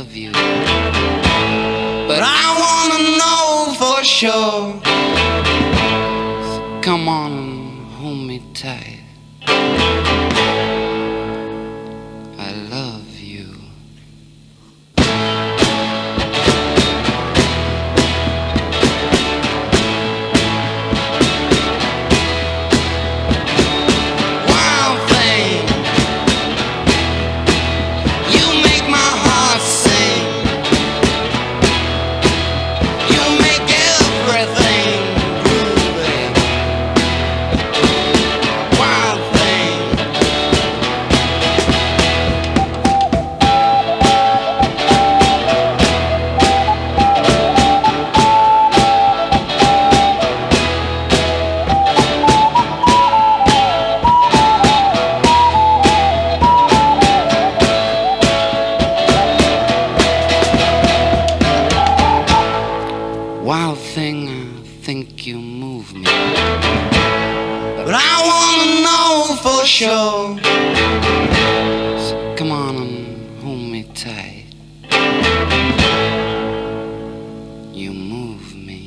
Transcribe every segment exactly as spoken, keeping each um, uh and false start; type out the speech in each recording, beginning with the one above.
love you, but I wanna know for sure. So come on and hold me tight. I love you. Wild thing, I think you move me, but I wanna know for sure. So come on and hold me tight. You move me.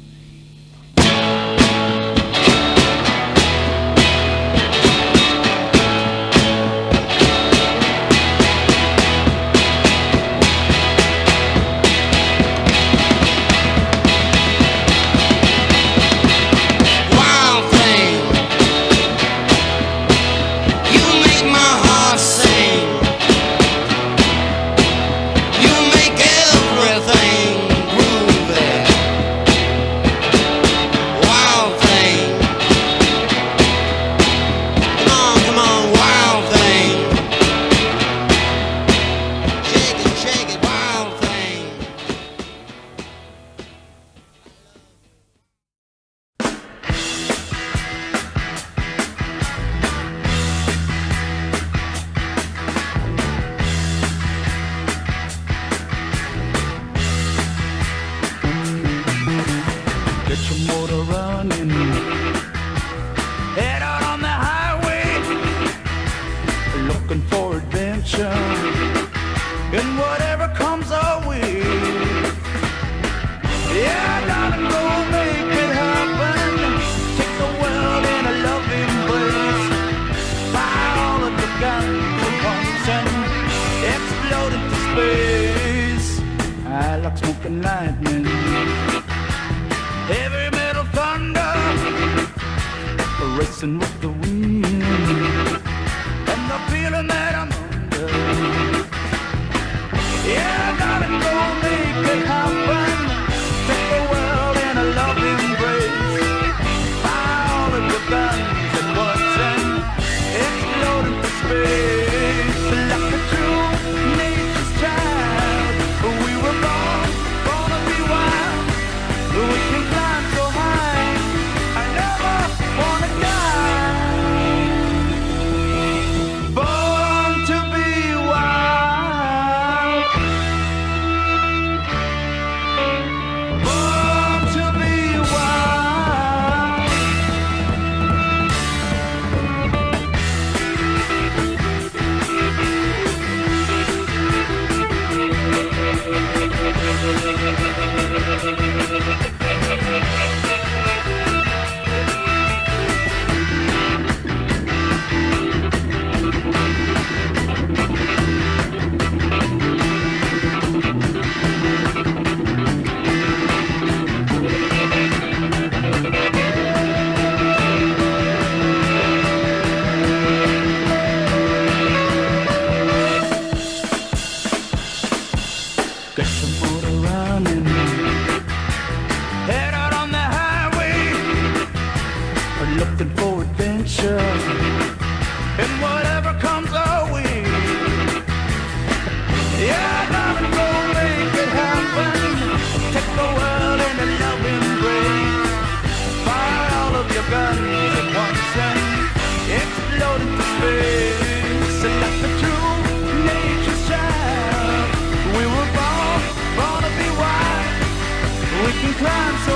Get your motor running, head out on the highway, looking for adventure, and whatever comes our way. Yeah, darling, go make it happen. Take the world in a loving embrace. Fire all of the guns at once and explode into space. I like smoking lightning, heavy metal thunder, racing with the wind, and the feeling that I'm under. Yeah, gotta go make it happen. Take the world in a loving embrace. Fire all of the guns at once and explode into space. Like a true nature's child, we were born, born to be wild. We can climb so high, I never wanna die. Born to be wild, born to be wild. Get your motor running, head out on the highway, looking for adventure, and whatever comes our way. Yeah, gotta go make it happen. Take the world in a loving embrace. Fire all of your guns at once and explode into space. Like the true nature's child, we were born, born to be wild. We can climb so